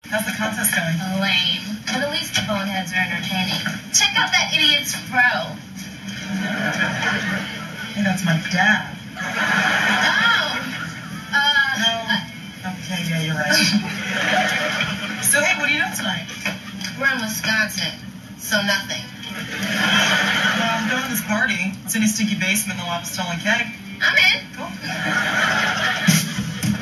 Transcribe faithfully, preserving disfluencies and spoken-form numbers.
How's the contest going? Lame. But at least the boneheads are entertaining. Check out that idiot's fro. Hey, that's my dad. Oh! Uh... No. Okay, yeah, you're right. So, hey, what are you doing tonight? We're in Wisconsin, so nothing. Well, I'm going to this party. It's in a stinky basement in the lobster and keg. I'm in. Cool.